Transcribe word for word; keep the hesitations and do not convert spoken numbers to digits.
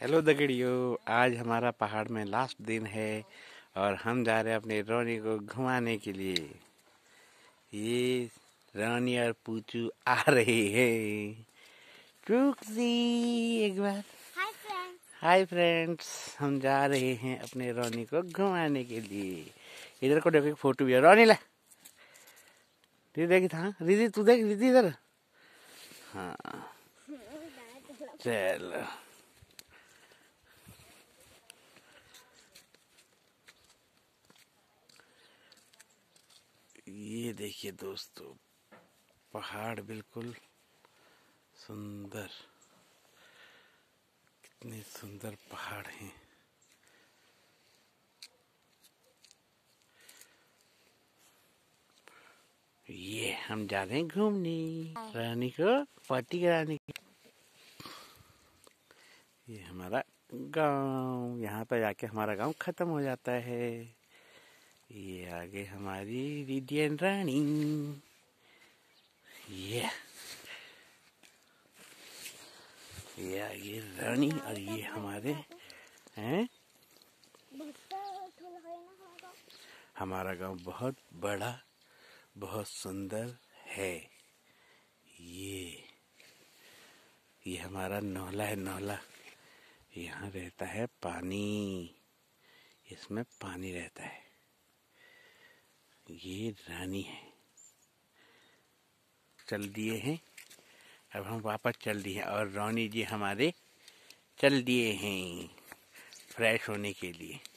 Hello दगड़ियों, आज हमारा पहाड़ में लास्ट दिन है और हम जा रहे हैं अपने रोनी को घुमाने के लिए। ये रोनी और पूचू आ रहे हैं। चुकसी एक बार हाय फ्रेंड्स। हाय फ्रेंड्स, हम जा रहे हैं अपने रोनी को घुमाने के लिए। इधर को देखो, एक फोटो भी है। रोनी ला, रिधि देखी था। रिधि तू देख, रिधि इधर। हाँ चल, ये देखिए दोस्तों, पहाड़ बिल्कुल सुंदर, कितने सुंदर पहाड़ हैं। ये हम जा रहे हैं घूमने, रानी को पार्टी कराने की। ये हमारा गांव, यहाँ पर जाके हमारा गांव खत्म हो जाता है। ये आगे हमारी रिधि एंड रानी। ये ये आगे रानी और ये हमारे हैं। हमारा गांव बहुत बड़ा, बहुत सुंदर है। ये ये हमारा नौला है। नौला, यहाँ रहता है पानी, इसमें पानी रहता है। ये रानी है। चल दिए हैं, अब हम वापस चल दिए हैं और रानी जी हमारे चल दिए हैं फ्रेश होने के लिए।